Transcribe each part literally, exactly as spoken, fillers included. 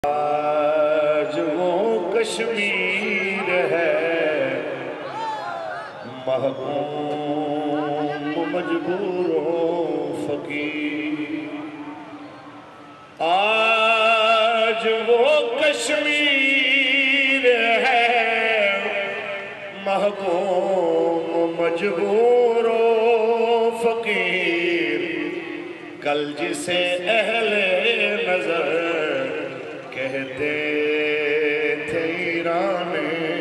آج وہ کشمیر ہے محکوم مجبور و فقیر، آج وہ کشمیر ہے محکوم مجبور و فقیر، کل جسے اہل نظر کہتے تھے ایران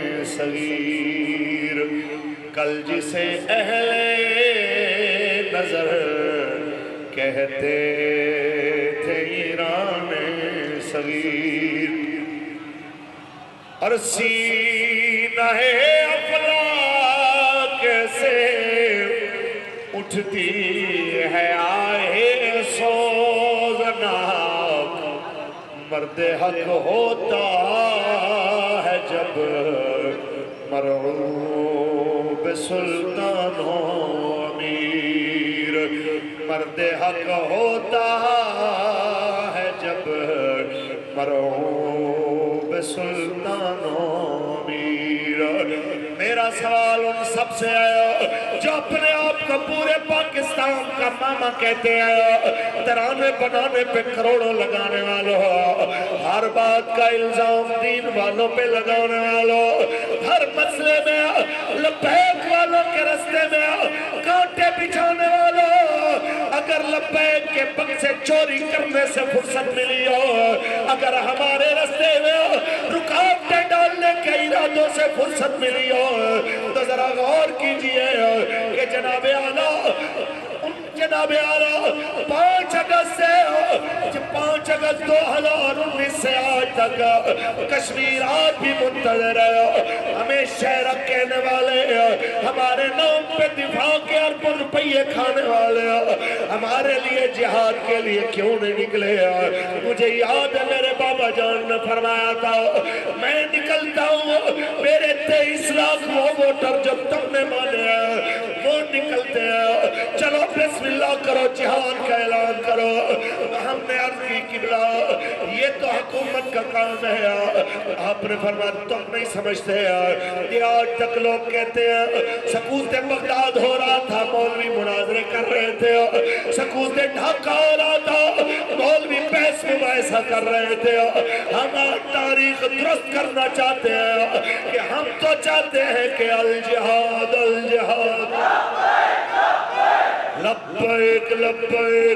صغیر، کل جسے اہل نظر کہتے تھے ایران صغیر، اور سینہ افلاک سے اٹھتی ہے آہ سوزناک، مرد حق ہوتا ہے جب مرعوب سلطان و امیر، مرد حق ہوتا ہے جب مرعوب سلطان و امیر۔ میرا سوال ان سب سے آیا جو اپنے آپ کو پورے پاکستان کا ماما کہتے ہیں، ترانے بنانے پہ کروڑوں لگانے والوں، ہر بات کا الزام دین والوں پہ لگانے والوں، ہر مسئلے میں لبیک والوں کے رستے میں کانٹے بچھانے والوں، اگر لبیک کے پنگ سے چوری کرنے سے فرصت ملی ہو، اگر ہمارے رستے میں رکاوٹیں ڈالنے کے ارادوں سے فرصت ملی ہو، تو ذرا غور کیجئے کہ جناب اعلیٰ جناب اعلیٰ پانچ اگست سے پانچ اگست دو ہزار انیس سے آج تک کشمیر آج بھی منتظر ہے، ہمیں شہرک کہنے والے ہمارے نام پہ دفاع کے اربوں روپیے کھانے والے ہمارے لیے جہاد کے لیے کیوں نہیں نکلے؟ مجھے یاد ہے میرے بابا جان نے فرمایا تھا میں نکلتا ہوں میرے تیئیس لاکھ وہ ووٹر جب تم نے مانے ہیں وہ نکلتے ہیں، چلو بسم اللہ کرو، جہاد کا اعلان کرو۔ ہم نے عرض کی قبلہ یہ تو حکومت کا کام ہے، آپ نے فرمایا تم نہیں سمجھتے یہ آج تک لوگ کہتے ہیں سکوت بغداد ہو رہا تھا مولوی مناظرے کر رہے تھے، سکوت ڈھاکہ ہو رہا تھا مولوی بحث مباحثہ کر رہے تھے، ہم تاریخ درست کرنا چاہتے ہیں کہ ہم تو چاہتے ہیں کہ الجہاد الجہاد لبیک لبیک،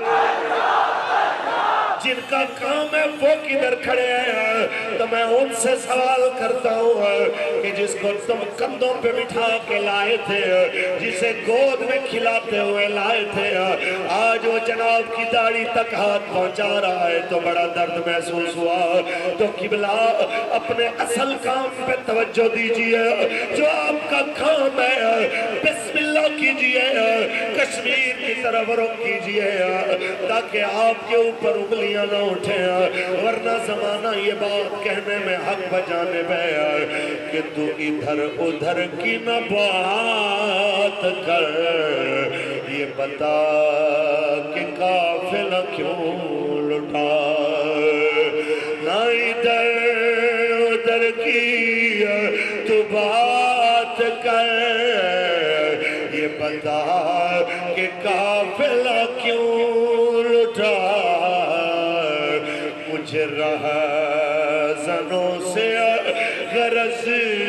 جن کا کام ہے وہ کدھر کھڑے ہیں؟ تو میں ان سے سوال کرتا ہوں کہ جس کو تم کندھوں پہ بٹھا کے لائے تھے، جسے گود میں کھلاتے ہوئے لائے تھے، آج وہ جناب کی داڑھی تک ہاتھ پہنچا رہا ہے تو بڑا درد محسوس ہوا۔ تو قبلہ اپنے اصل کام پہ توجہ دیجئے، جو آپ کا کام ہے بسم اللہ کیجئے، کشمیر کی طرف رخ کیجئے تاکہ آپ کے اوپر انگلیاں نہ اٹھیں، ورنہ زمانہ یہ بات کہنے میں حق بجانب ہے کہ تو ادھر ادھر کی نہ بات کر، یہ بتا کہ قافلہ کیوں لٹا، نہ ادھر ادھر کی تو بات کر، یہ بتا کہ قافلہ کیوں لٹا، مجھے رہزنوں سے غرض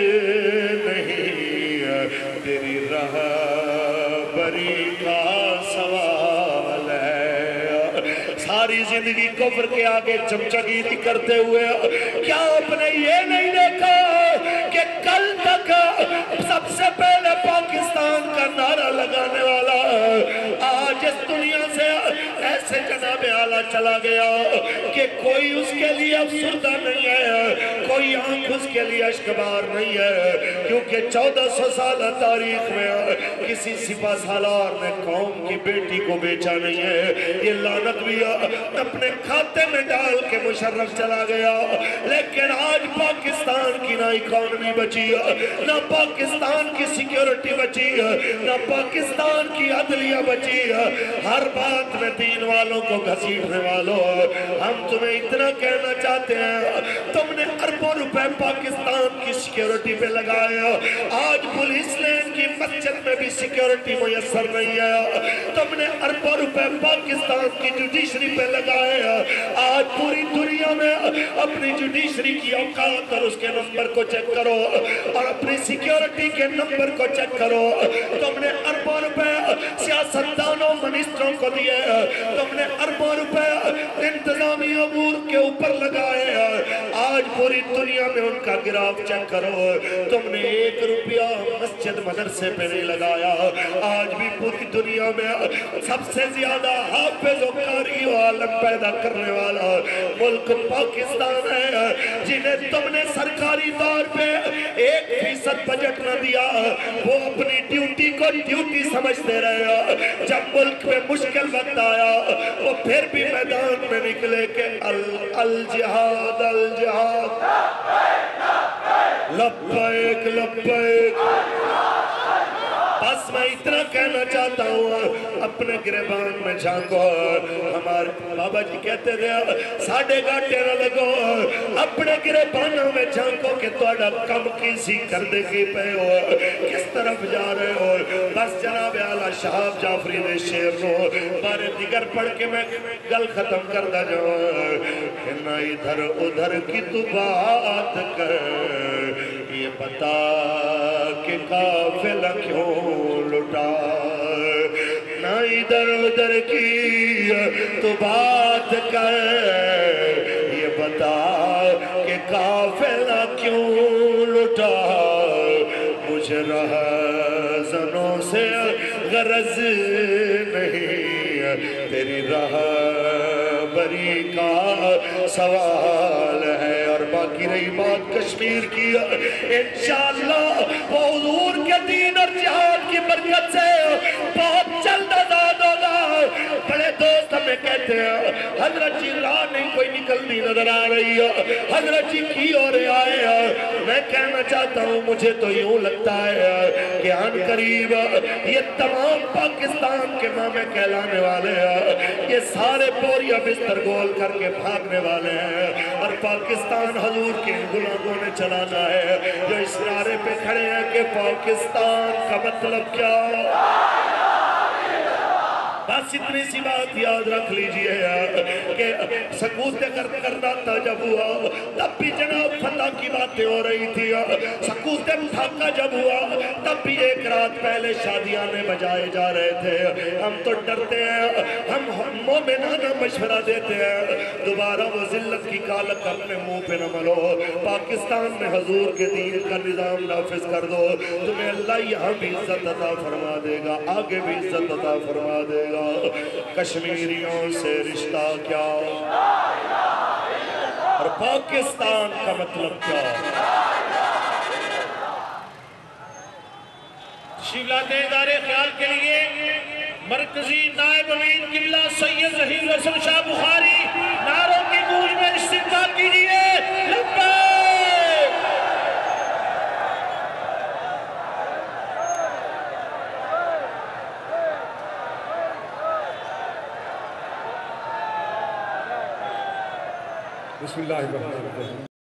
نہیں، تیری رہبری کا سوال ہے۔ ساری زندگی کفر کے آگے چمچگیری کرتے ہوئے کیا آپ نے یہ نہیں دیکھا کہ کل تک سب سے پہلے پاکستان کا نعرہ لگانے والا آج اس دنیا سے ایسے جناب اعلیٰ چلا گیا کہ کوئی اس کے لیے افسردہ نہیں ہے، کوئی آنکھ اس کے لیے اشکبار نہیں ہے، کیونکہ چودہ سو سالہ تاریخ میں کسی سپہ سالار نے قوم کی بیٹی کو بیچا نہیں ہے۔ یہ لعنت بھی اپنے کھاتے میں ڈال کے مشرف چلا گیا، لیکن لیکن آج پاکستان کی نہ اکانومی بچی ہے، نہ پاکستان کی سیکیورٹی بچی ہے، نہ پاکستان کی عدلیہ بچی ہے، ہر بات میں دین والوں کو گھسیٹنے والوں، ہم تمہیں اتنا کہنا چاہتے ہیں، تم نے اربوں روپے پاکستان کی سیکیورٹی پہ لگایا، آج پولیس لین کی مسجد میں بھی سیکیورٹی میسر نہیں ہے، تم نے اربوں روپے پاکستان کی جوڈیشری پہ لگایا، آج پوری دنیا میں اپنی جوڈیشری کی اوقات اور اس کے نمبر کو چیک کرو اور اپنی سیکیورٹی کے نمبر کو چیک کرو، تم نے اربوں روپے سیاستدانوں منسٹروں کو دیے، تم نے اربوں روپے انتظامی امور کے اوپر لگائے، آج پوری دنیا میں ان کا گراف چیک کرو، تم نے ایک روپیہ مسجد مدرسے پہ نہیں لگایا، آج بھی پوری دنیا میں سب سے زیادہ حافظ و قاری و عالم پیدا کرنے والا ملک پاکستان ہے، جنہیں تم نے سرکاری طور پہ ایک فیصد بجٹ نہ دیا، وہ اپنی ڈیوٹی کو ڈیوٹی سمجھتے رہے، جب ملک میں مشکل وقت آیا وہ پھر بھی میدان میں نکلے کہ الجہاد الجہاد لبیک لبیک۔ بس میں اتنا کہنا چاہتا ہوں، اپنے گریبان میں جھانکو، ہمارے بابا جی کہتے تھے ساڑھے گاٹے نہ لگو، اپنے گریبانوں میں جھانکو کہ توڑا کم کسی کردے کی پہ ہو، کس طرف جا رہے ہو۔ بس جناب اعلیٰ شہاب جعفری نے شیر نو بارے دیگر پڑھ کے میں گل ختم کردہ جاؤں کہ نہ ادھر ادھر کی تو بات کر، یہ بتا کہ قافلہ کیوں لٹا، نہ ادھر ادھر کی تو بات کر، یہ بتا کہ قافلہ کیوں لٹا، مجھے رہزنوں سے غرض نہیں، تیری رہبری کا سوال ہے۔ اور باقی رہی بات کشمیر کی، انشاءاللہ وہ حضور کے دین اور جہاد کی برکت سے بہت جلد آزاد ہوگا۔ بڑے دوست ہمیں کہتے ہیں حضرت جی راہ نہیں کوئی نکلنی نظر آ رہی ہے، حضرت جی کی اور آئے ہیں، میں کہنا چاہتا ہوں مجھے تو یوں لگتا ہے کہ ان قریب یہ تمام پاکستان کے مامے کہلانے والے ہیں، یہ سارے پوریا بستر گول کر کے بھاگنے والے ہیں، اور پاکستان حضور کے غلاموں نے چلانا ہے، جو اس نعرے پہ کھڑے ہیں کہ پاکستان کا مطلب کیا؟ بس اتنی سی بات یاد رکھ لیجئے کہ سکوت کرنا تھا جب ہوا تب بھی جناب فتح کی باتیں ہو رہی تھی، سکوت ڈھاکہ جب ہوا تب بھی ایک رات پہلے شادیانے بجائے جا رہے تھے۔ ہم تو ڈرتے ہیں، ہم مومنانہ مشورہ دیتے ہیں دوبارہ وہ ذلت کی کالک اپنے منہ پہ نہ ملو، پاکستان میں حضور کے دین کا نظام نافذ کر دو، تمہیں اللہ یہاں بھی عزت عطا فرما دے گا، آگے بھی عزت عطا فرما دے گا۔ کشمیریوں سے رشتہ کیا اور پاکستان کا مطلب کیا؟ شیولاتے ادارے خیال کے لیے مرکزی نائب امین قبلہ سید ظہیر حسن شاہ بخاری نعروں کی گونج میں استقبال کیجئے۔ لبیک بسم اللہ الرحمن الرحیم۔